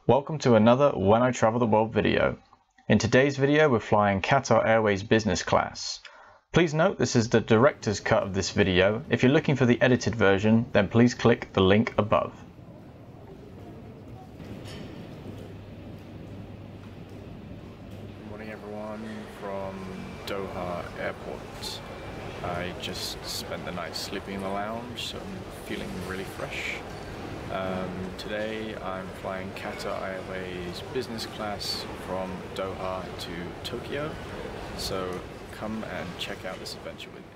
Welcome to another When I Travel the World video. In today's video we're flying Qatar Airways business class. Please note this is the director's cut of this video. If you're looking for the edited version, then please click the link above. Good morning everyone from Doha Airport. I just spent the night sleeping in the lounge, so I'm feeling really fresh. Today I'm flying Qatar Airways business class from Doha to Tokyo, so come and check out this adventure with me.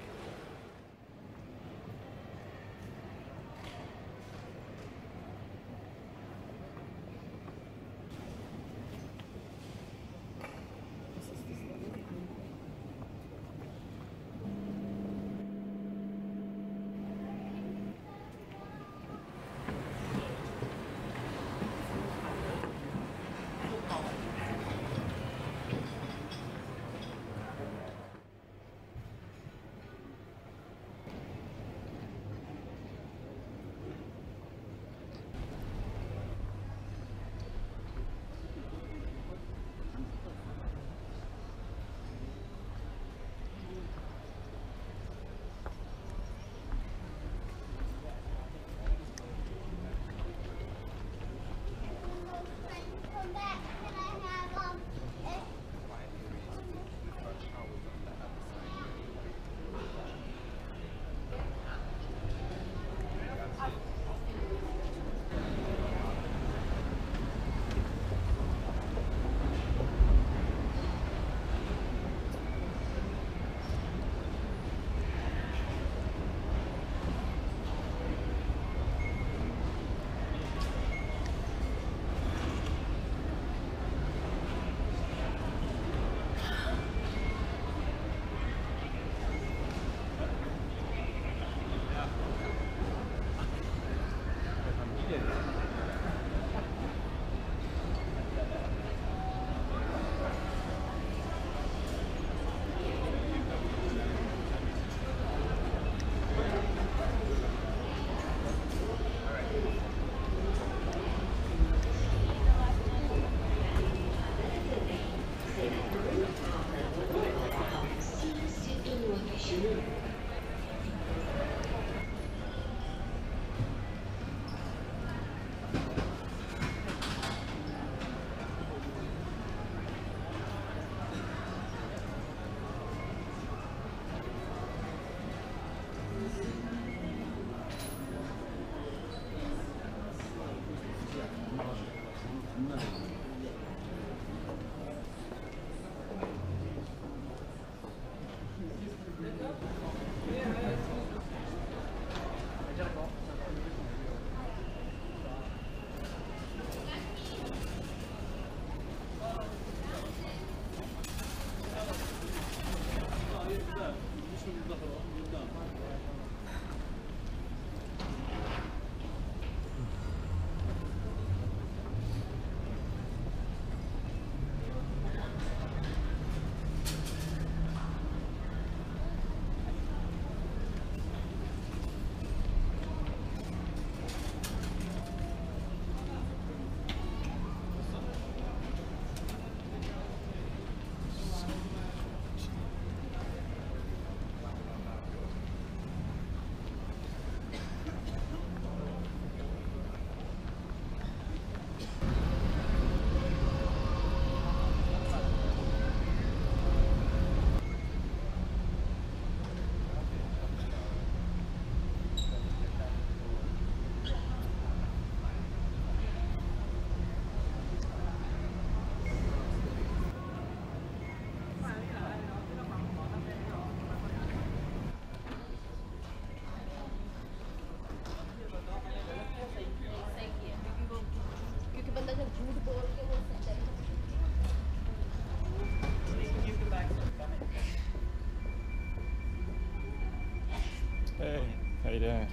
Hey, how you doing?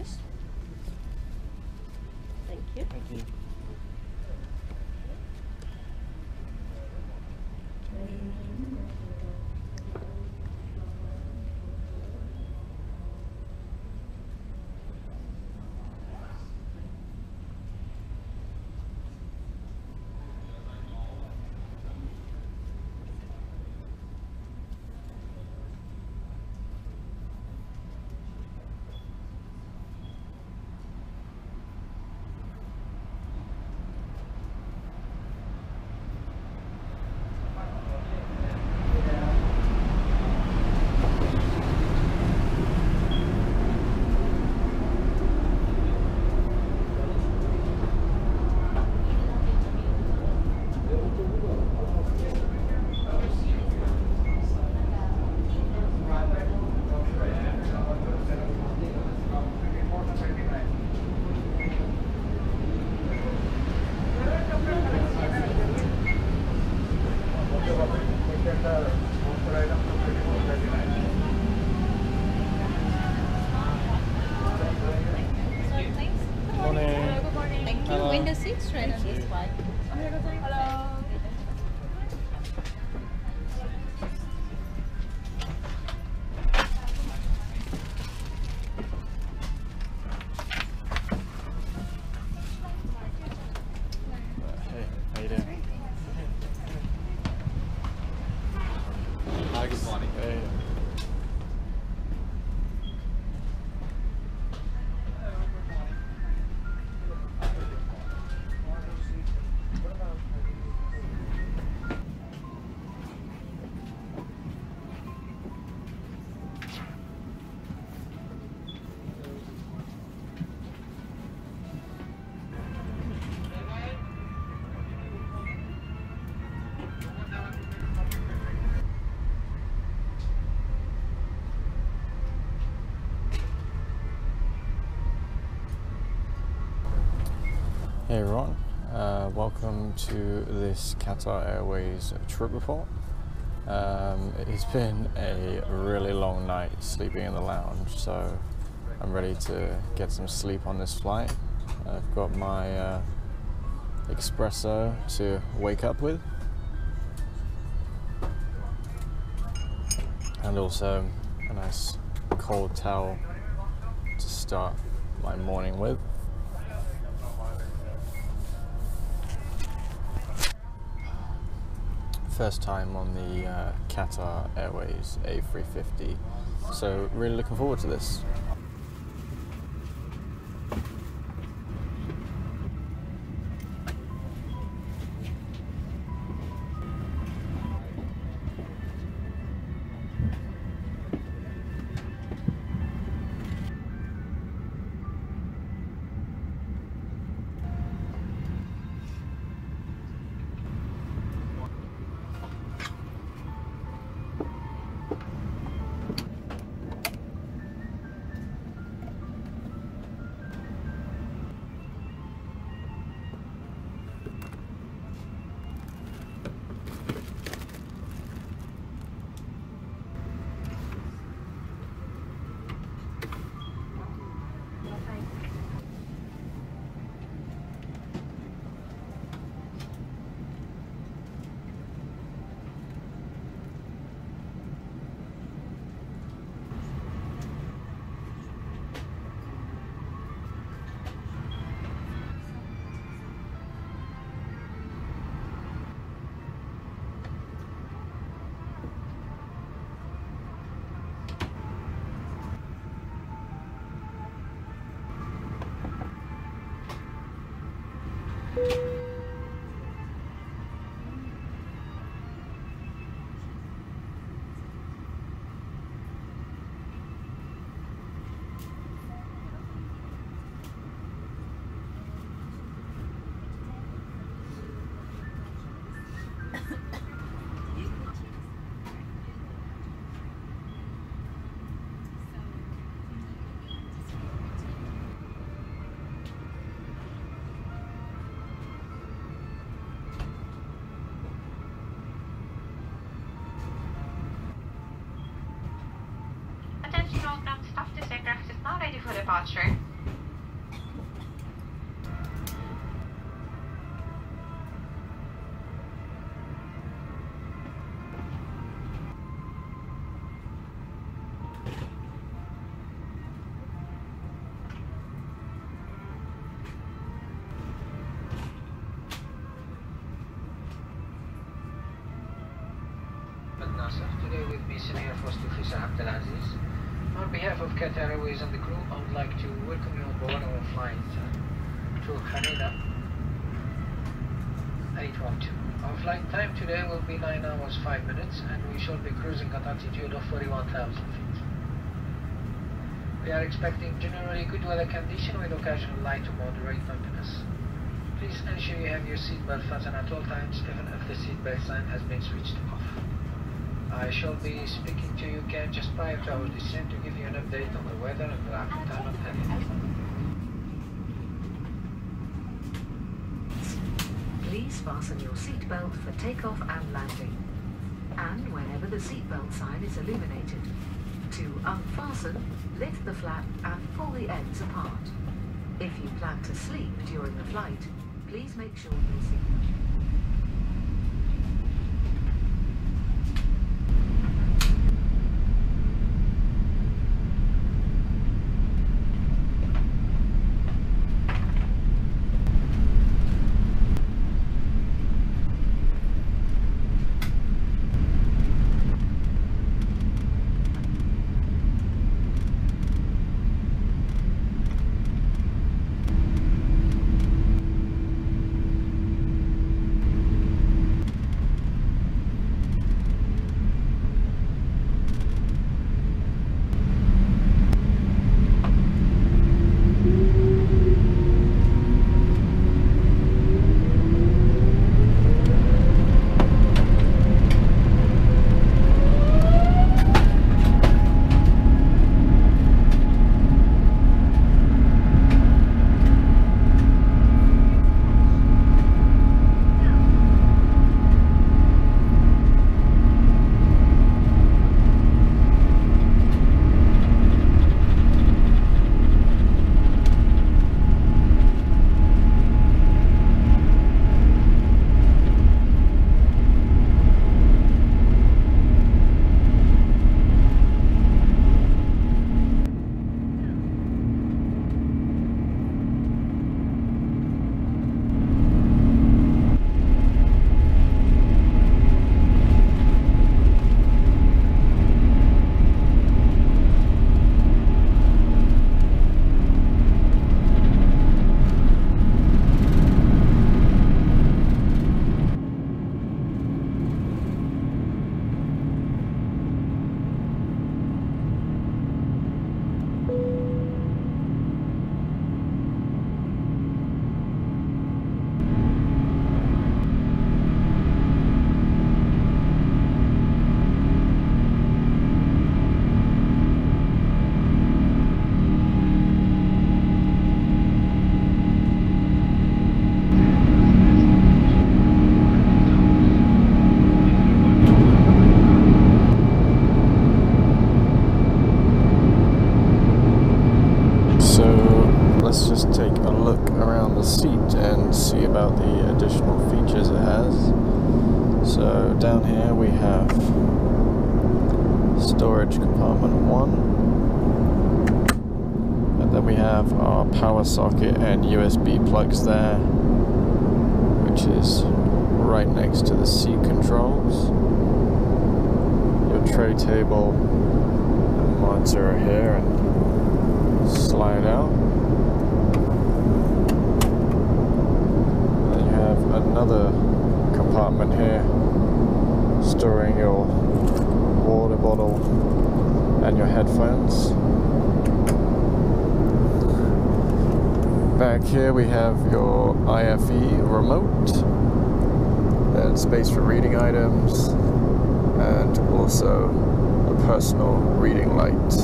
please. Thank you. Thank you. Window 6 right on this flight. Hello. Hey, how you doing? Hi, good morning. Hey. Hey everyone, welcome to this Qatar Airways trip report. It's been a really long night sleeping in the lounge, so I'm ready to get some sleep on this flight. I've got my espresso to wake up with, and also a nice cold towel to start my morning with. First time on the QATAR Airways A350, so really looking forward to this. Attention all ground staff, the Skytrax is now ready for departure. Senior First Officer Abdelaziz. On behalf of QATAR Airways and the crew, I would like to welcome you on board our flight to Haneda 812. Our flight time today will be 9 hours 5 minutes, and we shall be cruising at altitude of 41,000 feet. We are expecting generally good weather condition with occasional light to moderate bumpiness. Please ensure you have your seatbelt fastened at all times, even if the seatbelt sign has been switched off. I shall be speaking to you again just prior to our descent to give you an update on the weather and the arrival time of Haneda. Please fasten your seatbelt for takeoff and landing, and whenever the seatbelt sign is illuminated. To unfasten, lift the flap and pull the ends apart. If you plan to sleep during the flight, please make sure your seatbelt... Let's just take a look around the seat and see about the additional features it has. So down here we have storage compartment 1, and then we have our power socket and USB plugs there, which is right next to the seat controls. Your tray table and monitor are here and slide out. Another compartment here, storing your water bottle and your headphones. Back here we have your IFE remote, then space for reading items, and also a personal reading light.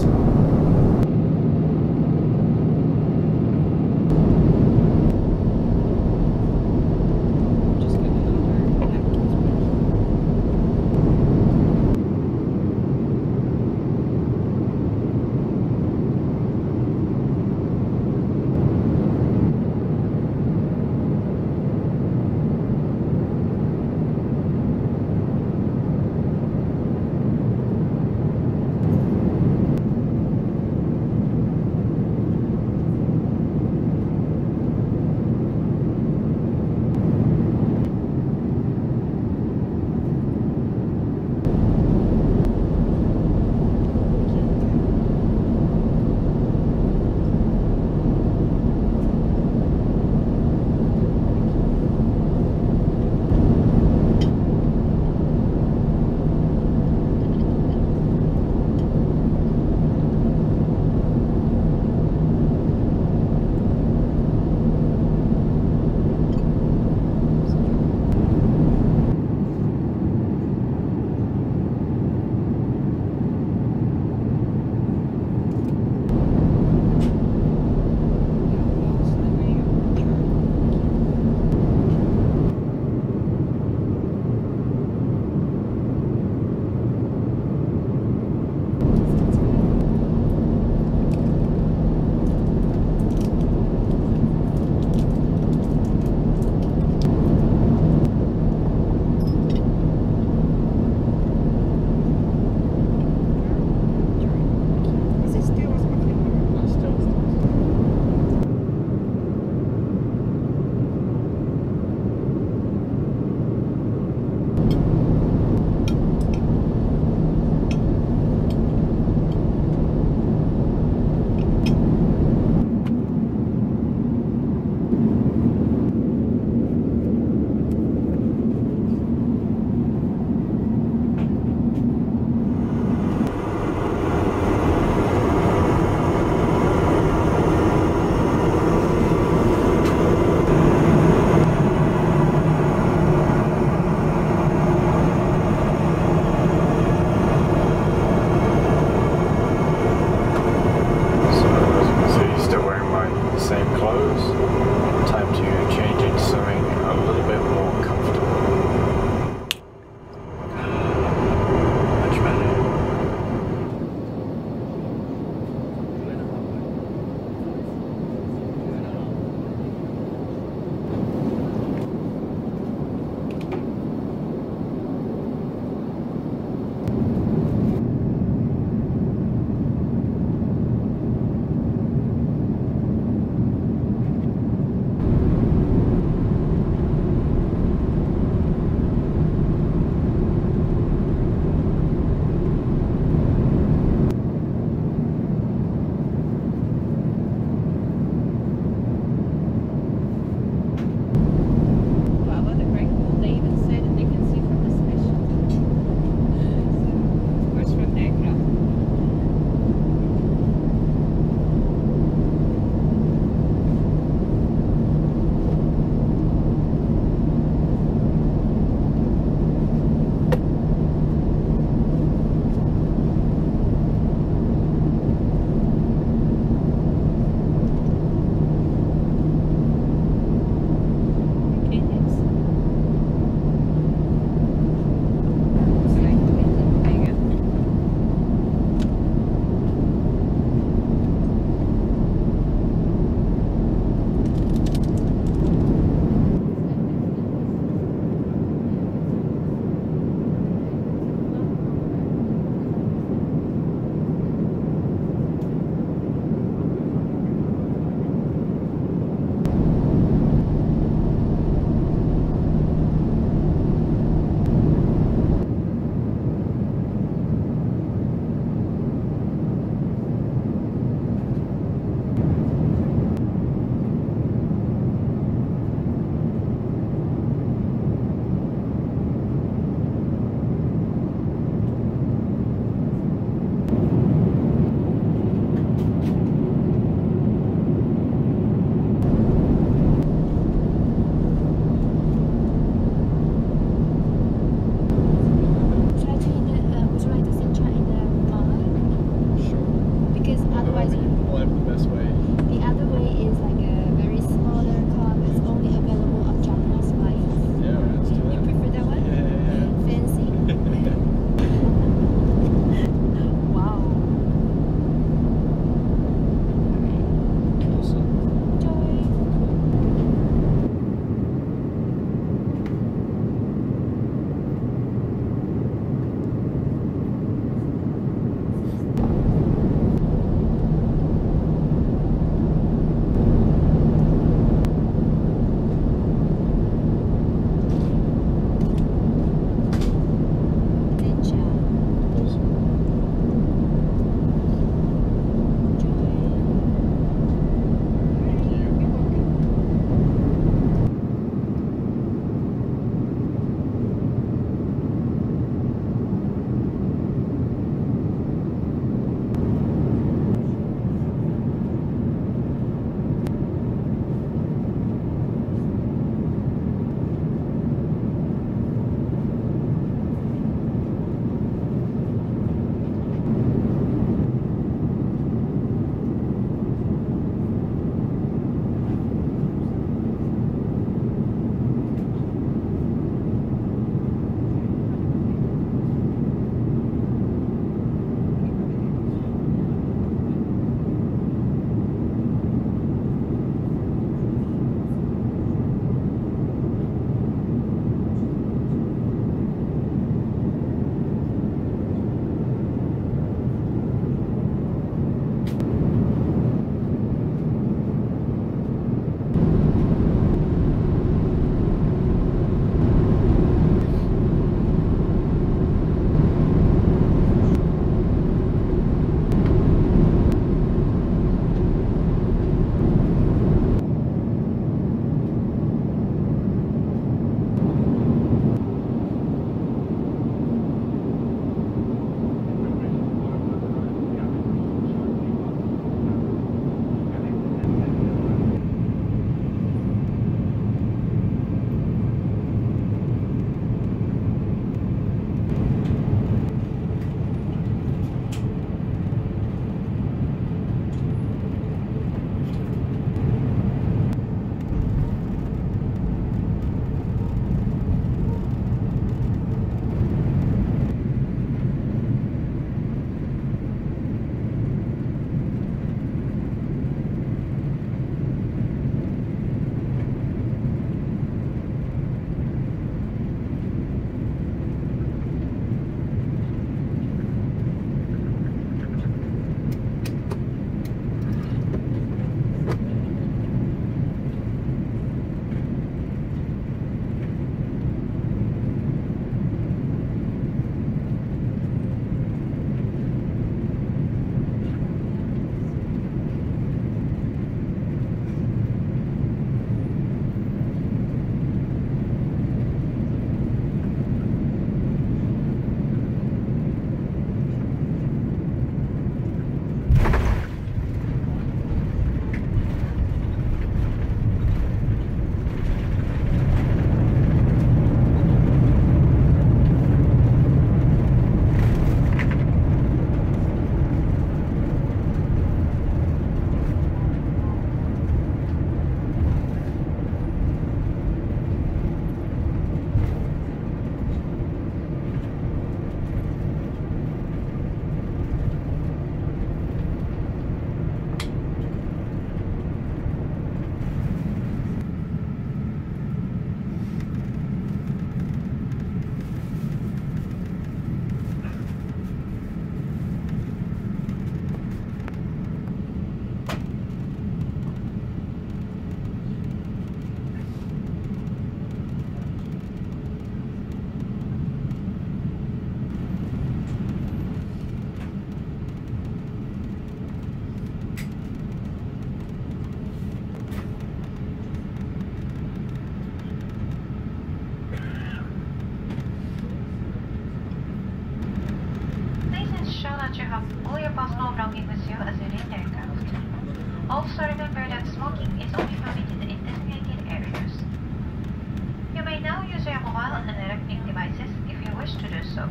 remember that smoking is only permitted in designated areas. You may now use your mobile and electronic devices if you wish to do so.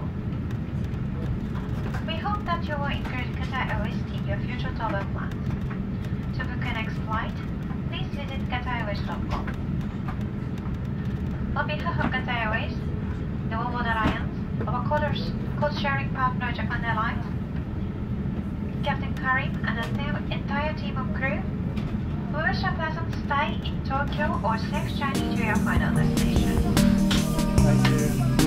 We hope that you will include Qatar Airways in your future travel plans. To book your next flight, please visit QATARAirways.com. On behalf of Qatar Airways, the World Alliance, our code-sharing partner Japan Airlines, Captain Karim and the entire team of crew, we wish a pleasant stay in Tokyo or safe journey to your final destination. Thank you.